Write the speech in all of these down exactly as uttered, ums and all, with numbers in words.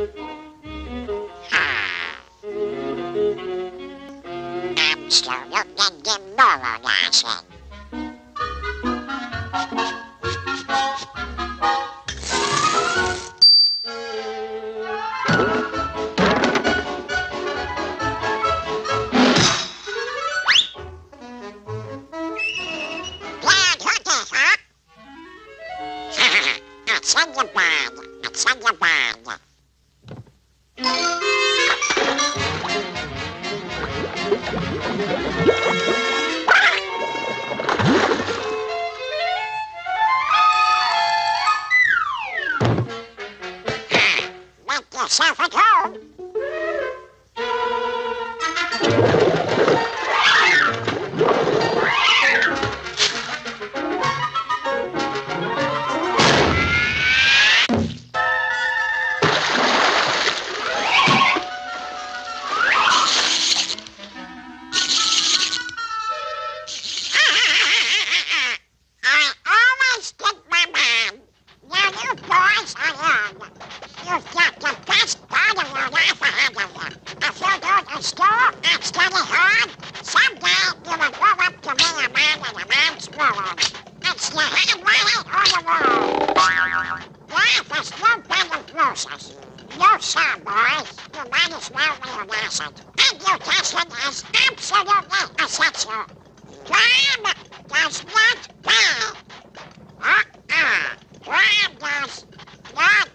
Absolutely demoralizing. It's in your bag. It's in your bag. Make yourself at home. You've got the best part of your life ahead of you. If you do the school and study hard, someday you will grow up to be a man in a man's world. It's the handwriting on the wall. Life is no bed of roses. No, sir, boys. You might as well realize it. Education is absolutely essential. Crime does not pay. Uh-uh. Crime does not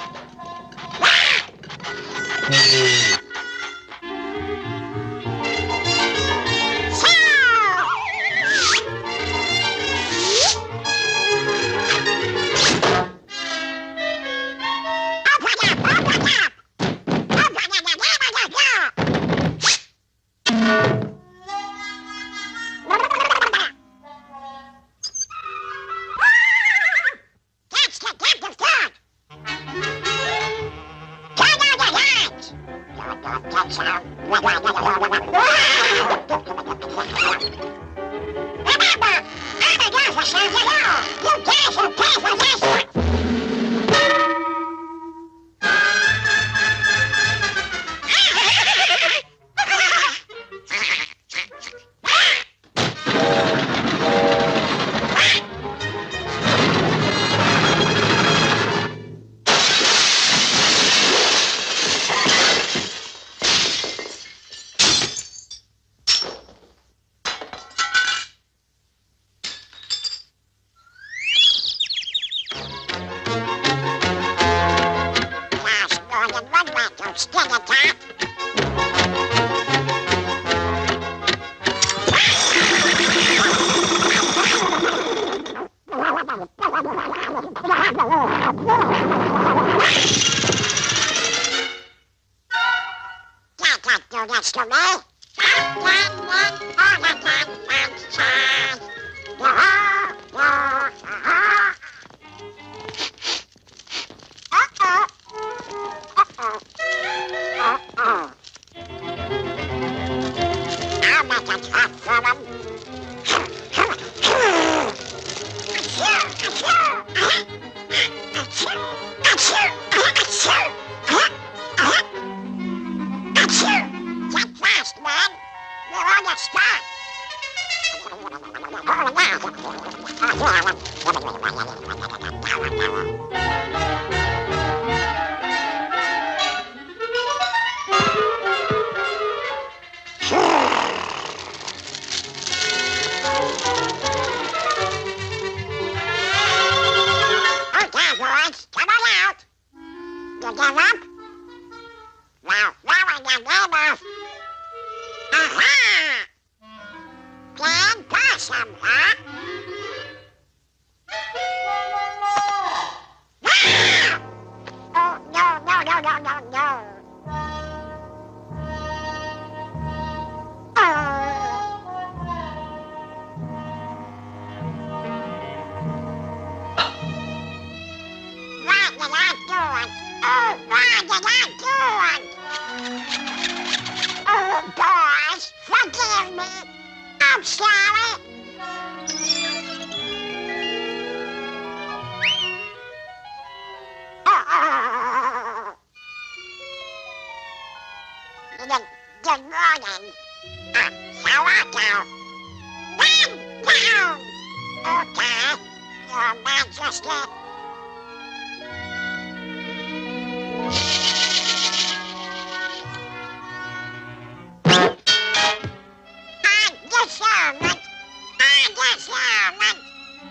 That's to me. I'll make it hot for them. Get fast, man. You're on the spot. Okay, boys, come on out. You give up? Well, now in the name of... Aha! Plain possum, huh? Ah! Oh, no, no, no, no, no, no. What did I do? Oh, why did I do it? Oh, boys, forgive me. I'm sorry. Oh, morning. Uh, Salado. Then down. Okay, Your Majesty. On discernment. On discernment.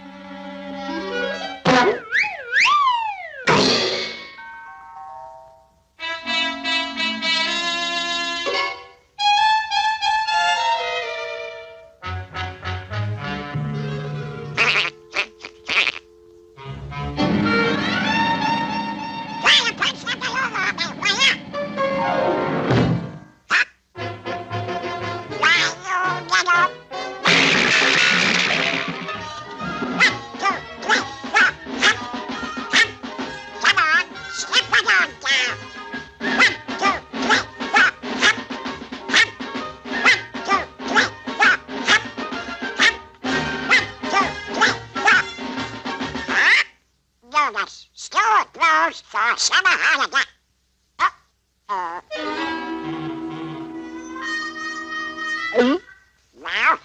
Store closed for summer holiday. Uh-oh. Mm? Now?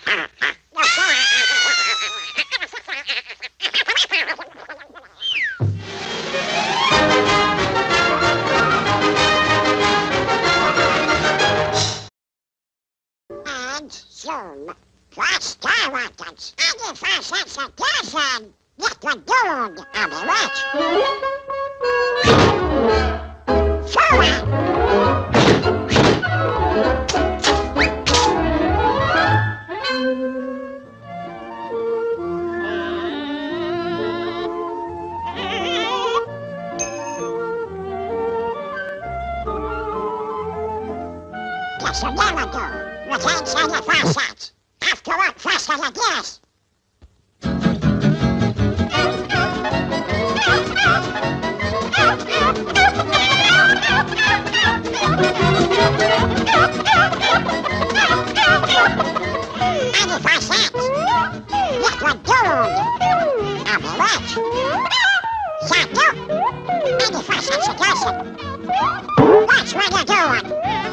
And soon, plus skyrockets, eighty-five cents a dozen. Get the dude, I'll be rich. Forward! Guess you'll never do. Retain seventy-five cents. Have to work faster than this. eighty-five cents. Get one dude. I'll be rich. Yeah, dude. eighty-five cents a dozen. Watch what you're doing.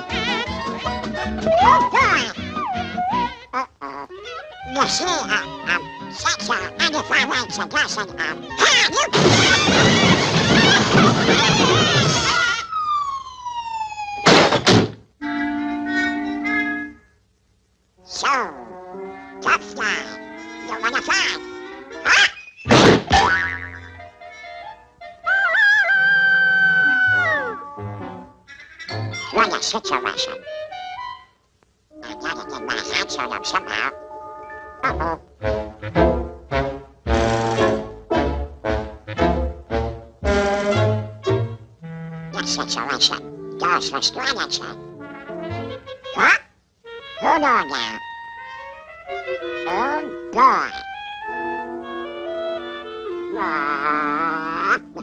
Oh, boy. Uh-oh. You see, uh, um, since uh, eighty-five cents a dozen, um, hey, you... So, tough guy, you wanna fight? Huh? What a situation. I gotta get my hands on him somehow. Uh-oh. This situation goes for strategy. Huh? Hold on now. Oh boy. Oh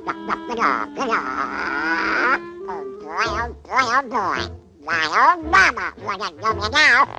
boy, oh boy, oh boy. My old mama wouldn't know me now.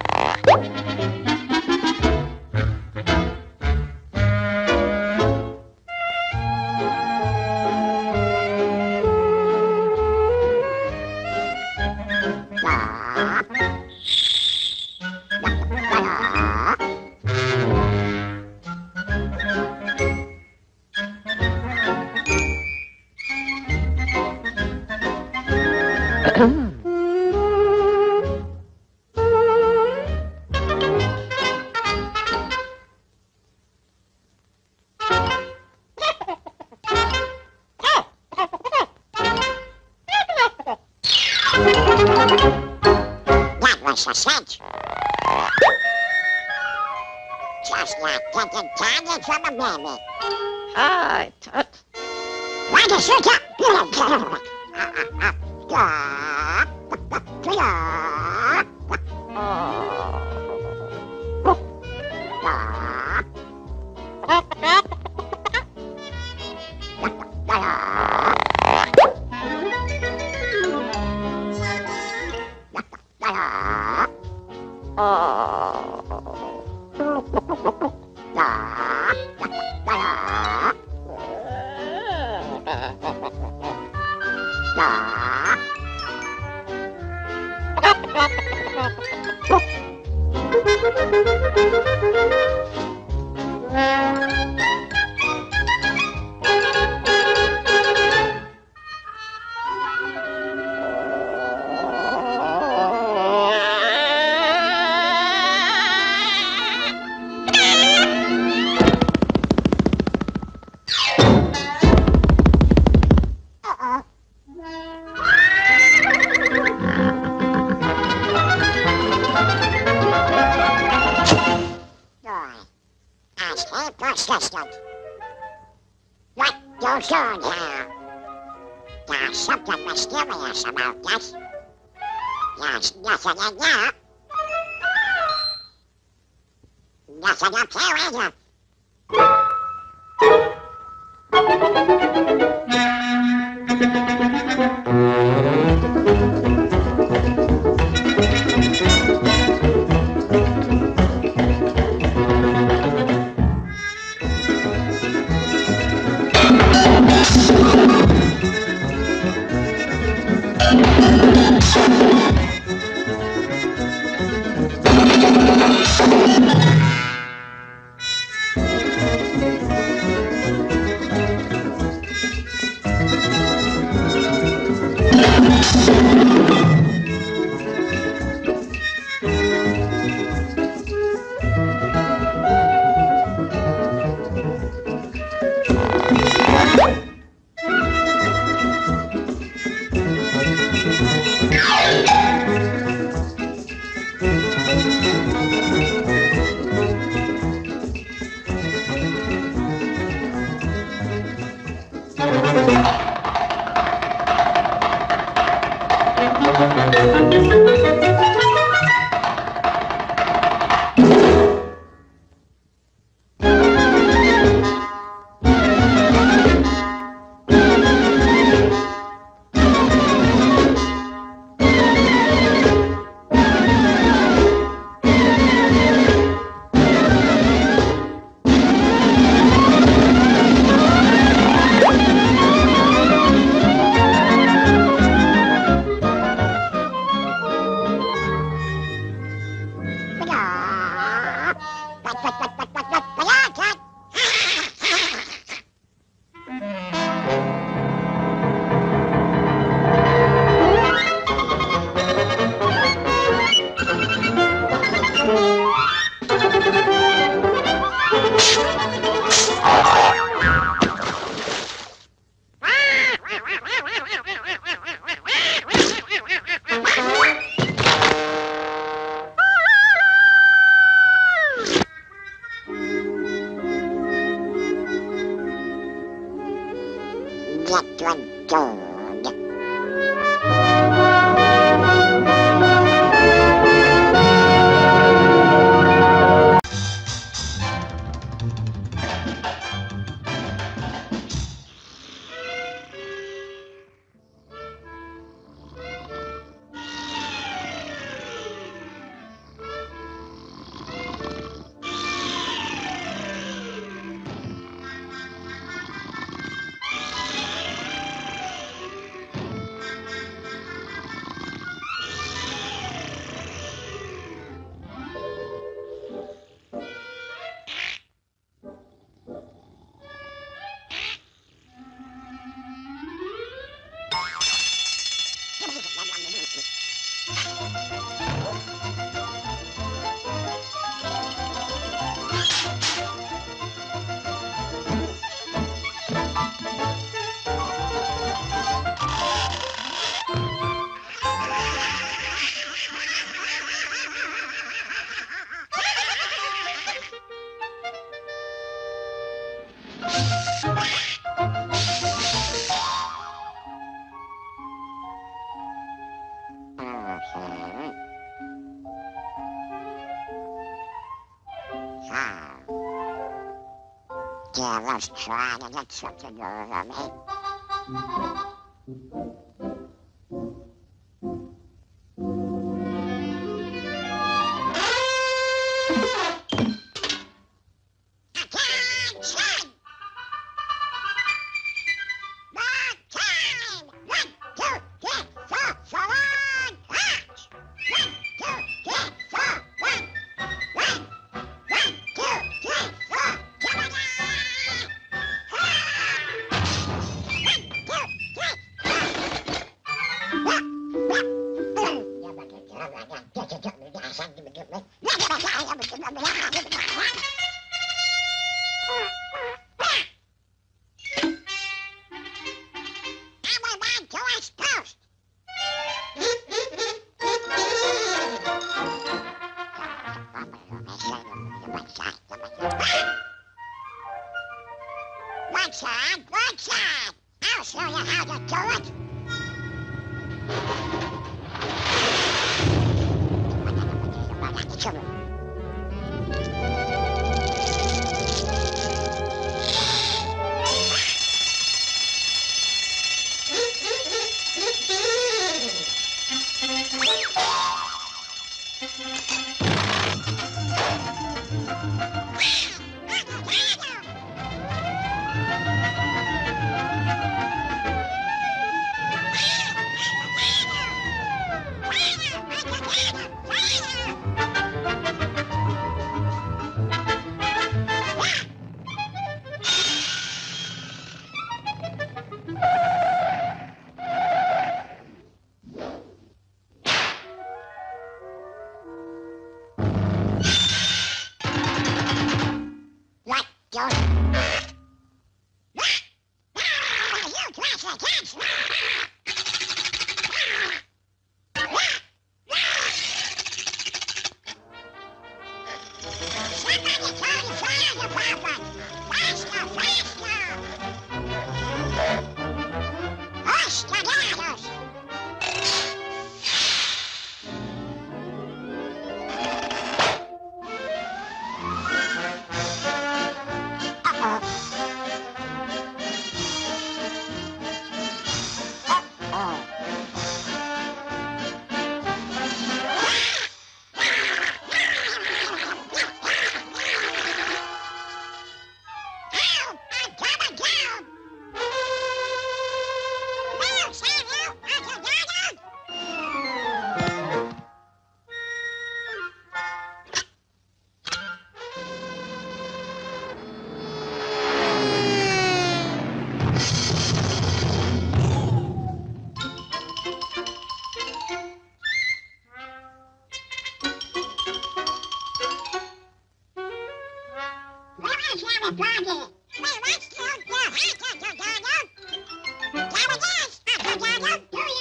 That was a cinch. Just like taking candy from a baby. Hi, Tut. Why does you get... Oh. Persistent. What goes on here? There's something mysterious about this. There's nothing in there. Nothing up here either. Get your dog. Devil's trying to get something over me. Attention! Mark time! One, two, three, four, forward march! One, two, three, four, one, one,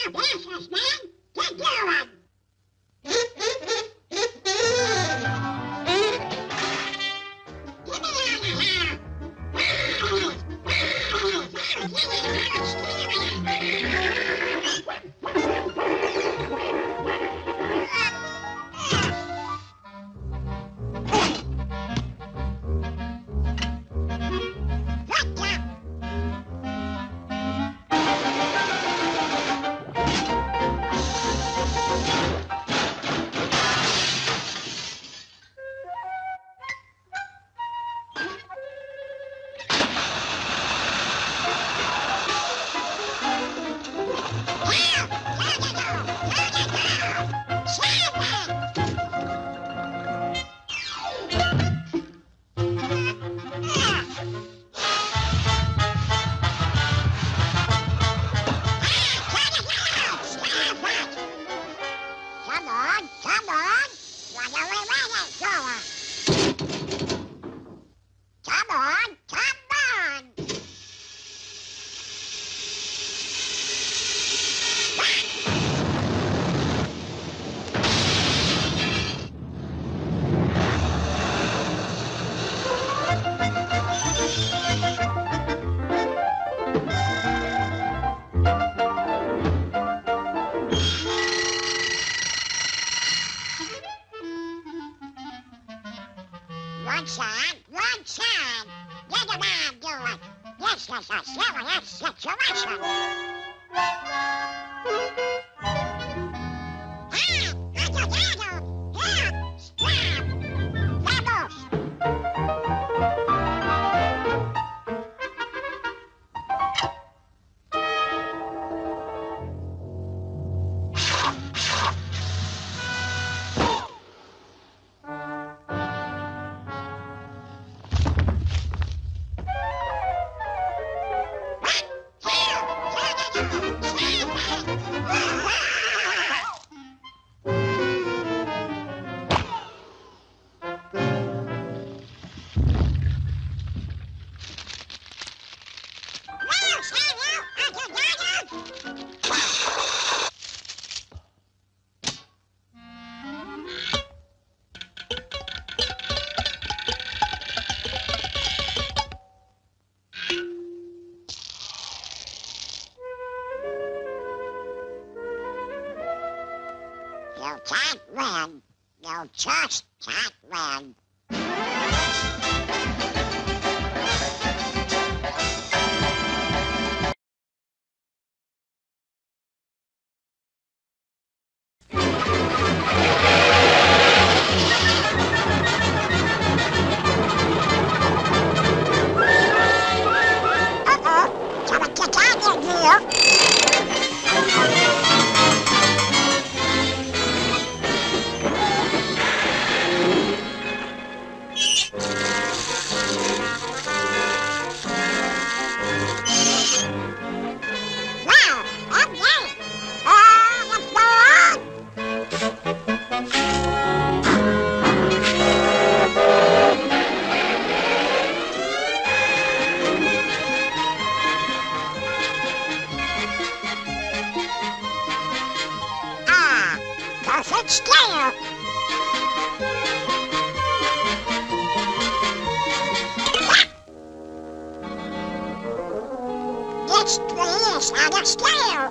business, man. Get going. Get me out of here. Come on, come on. Run away, run it, go on. Come on, come on. One side, one side. Get a man do it. This is a serious situation. Ah, adorado. Here, stop. Vamos. You can't win. You just can't win. Uh-oh. Someone get out of here. Perfect scale. It's please on a scale.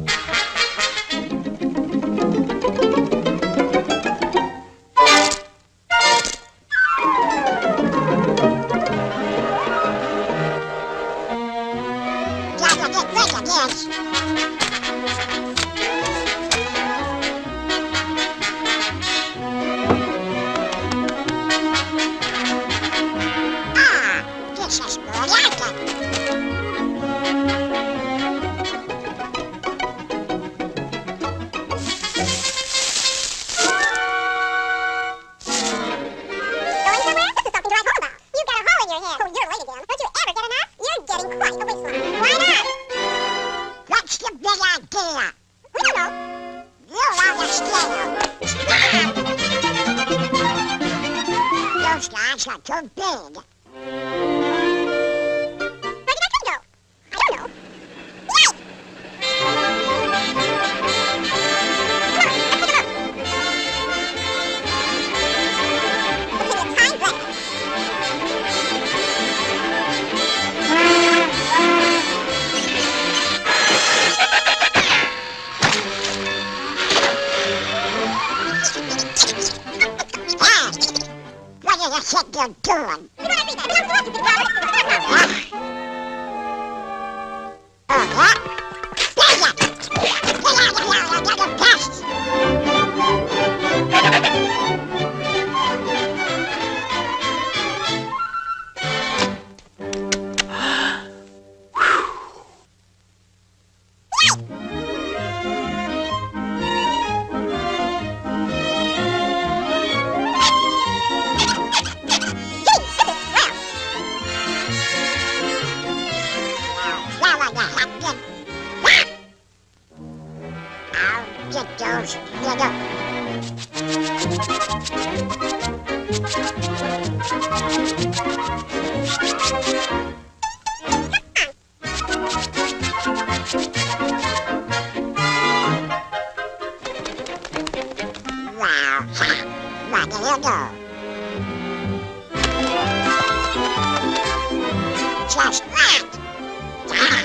Gotta get rid of this. This is more like it. Going somewhere? This is something to write home about. You've got a hole in your head. Oh, you're late again. Don't you ever get enough? You're getting quite a waistline. Why not? What's the big idea? We don't know. You're on a scale. Those guys are too big. Where did I come go? I don't know. Yay! think you're doing? You don't read that. It belongs to us, you big coward. It's not Oh, yeah? There you Get out of here, you little pests! Now, now, now, now, I'll get those little... Wow, what do you do? Just that.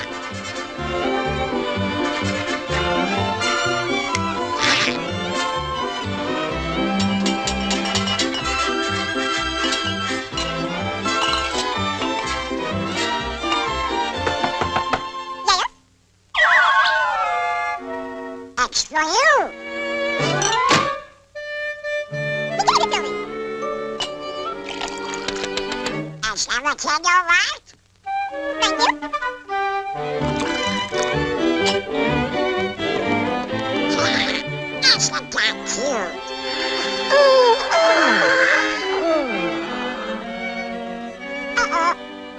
It's for you. You gave it to me. Is everything all right? Thank you. Isn't that cute? Uh-oh.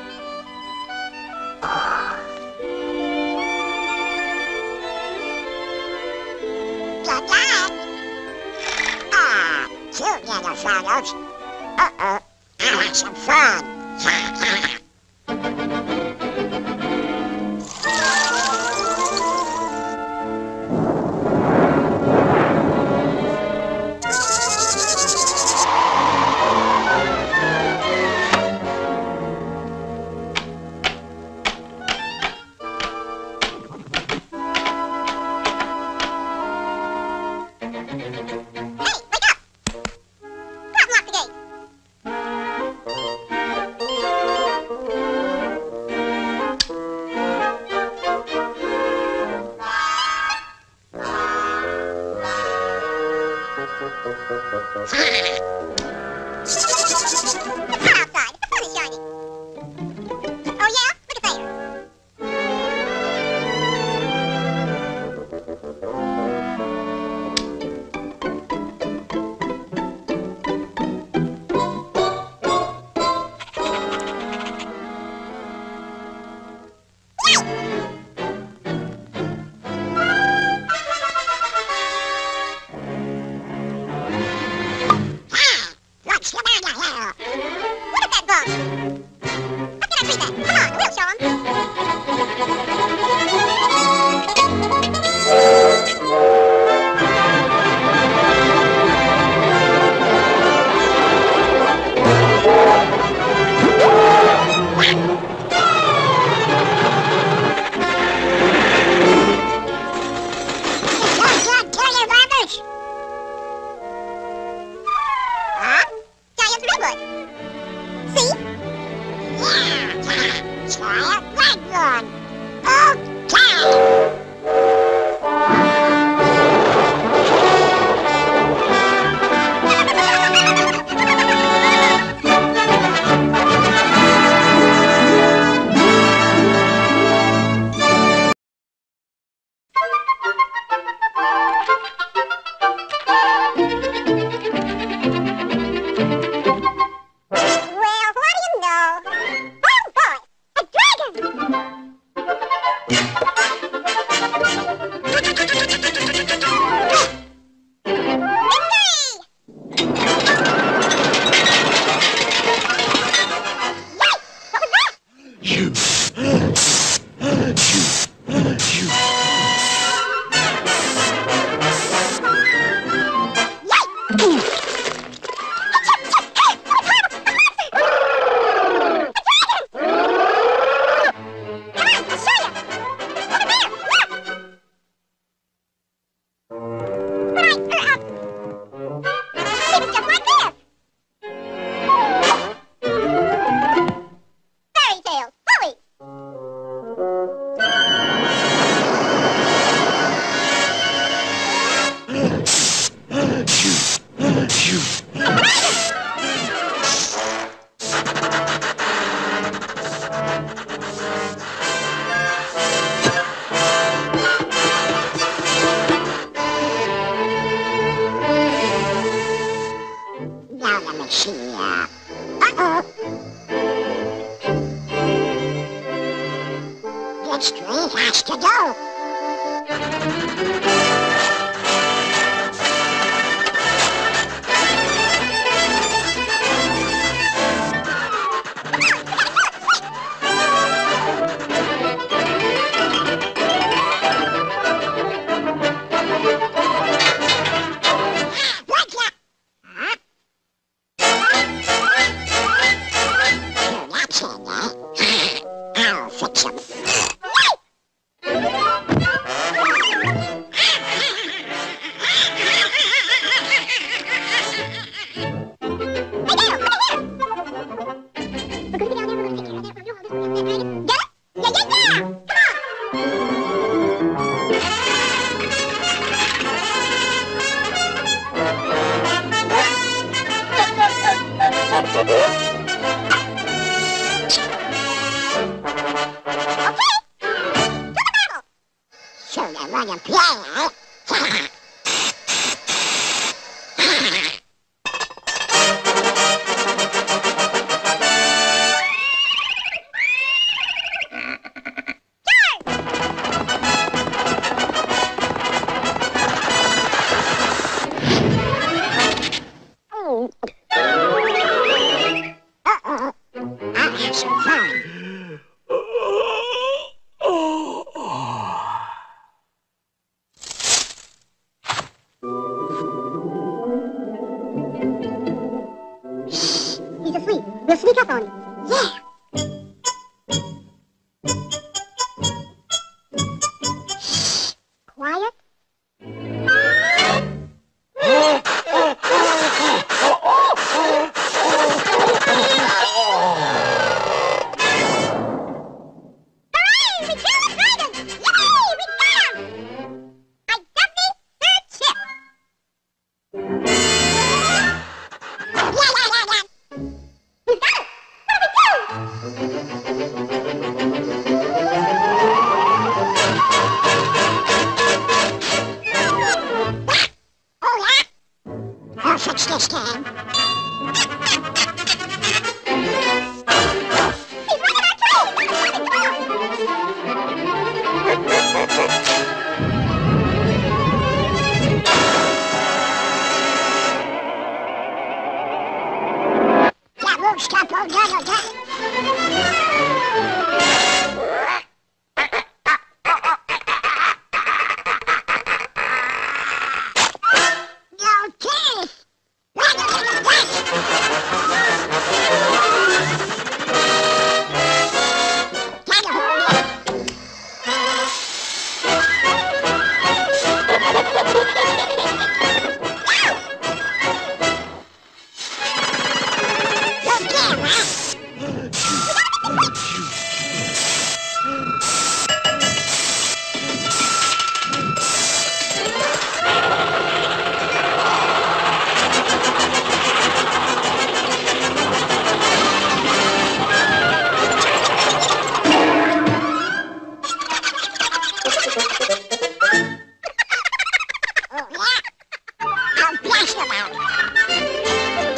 Good luck. Ah, cute little fellows. Uh-oh. I'll have some fun. Hey, wake up! Go out and lock the gate. It's hot outside. The sun is shining. Oh yeah? Look at there. Hey, Uh-oh. I'll have some fun. He's asleep. We'll sneak up on him. Yeah. Quiet. Hooray! We killed the dragon! Yay! We got him! I dumped me third chip. Yeah, yeah, yeah, yeah. We got it! What do we do? Oh, yeah? I'll fix this game. He's running our train! Come on, come on! That won't stop another day. No teeth. Can you hold it? No camera. Oh, yeah? I'll blast them out.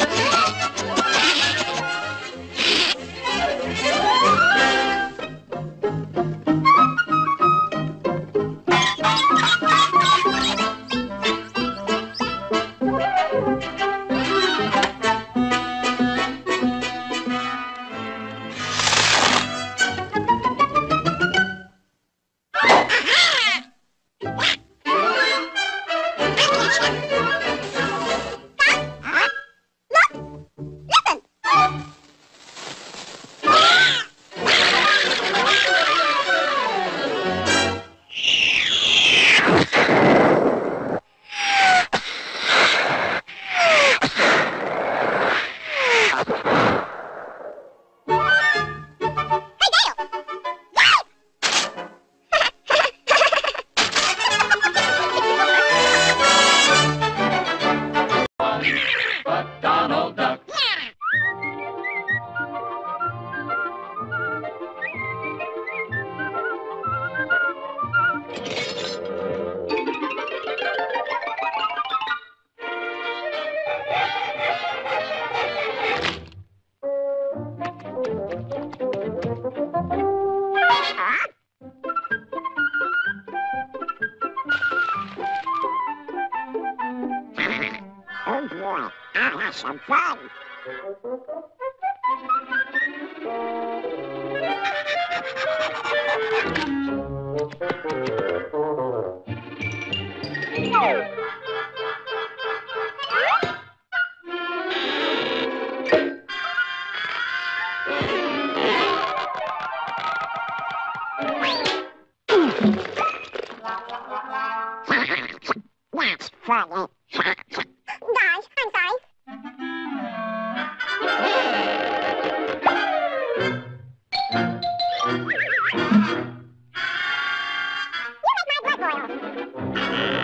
Donald Duck. Oh boy, I'll have some fun. That's funny. Gosh, I'm sorry. You make my blood boil.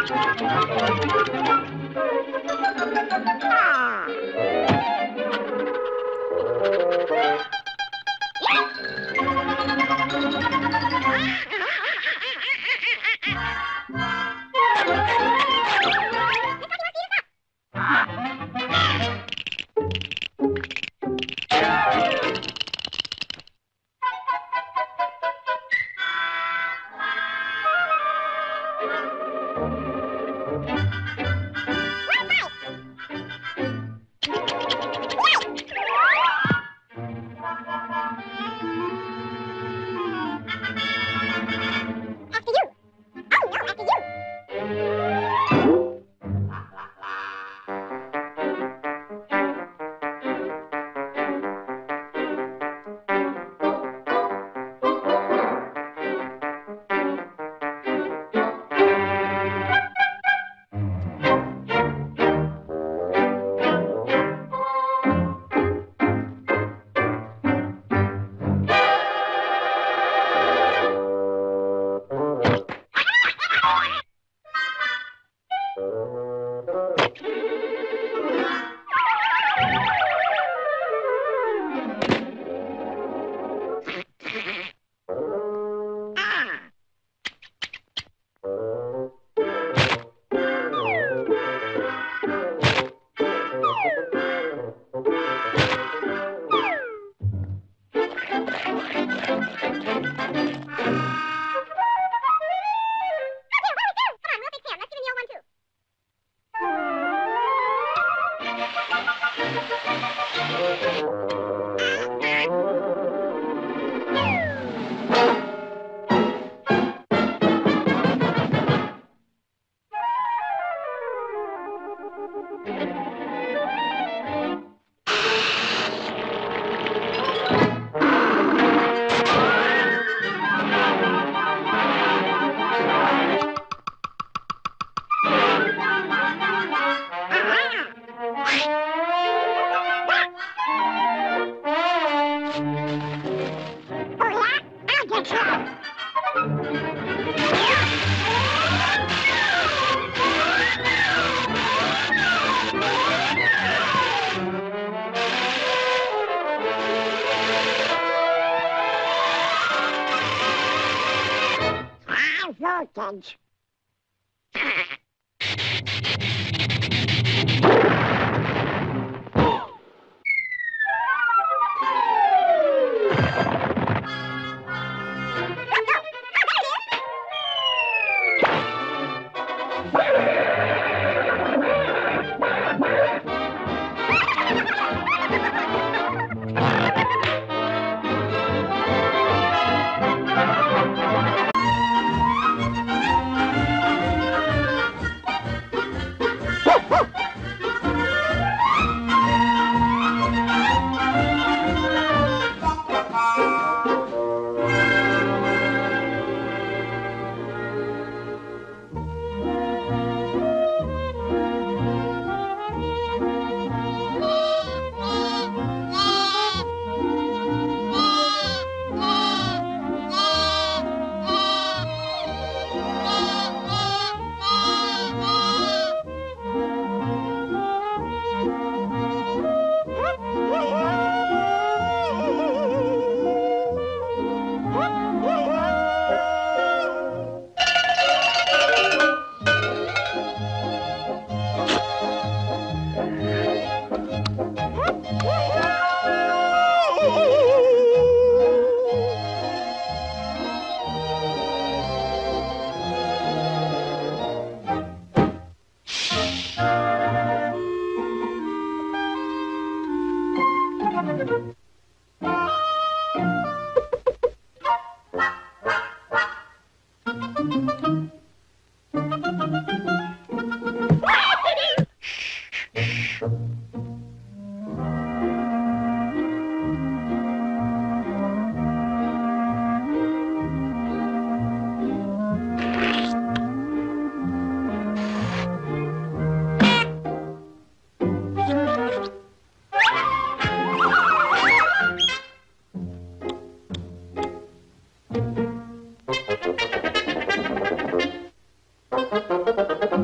voltage. Thank you.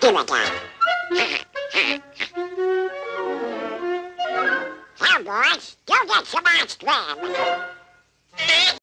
Here we go. Now, boys, go get some ice cream.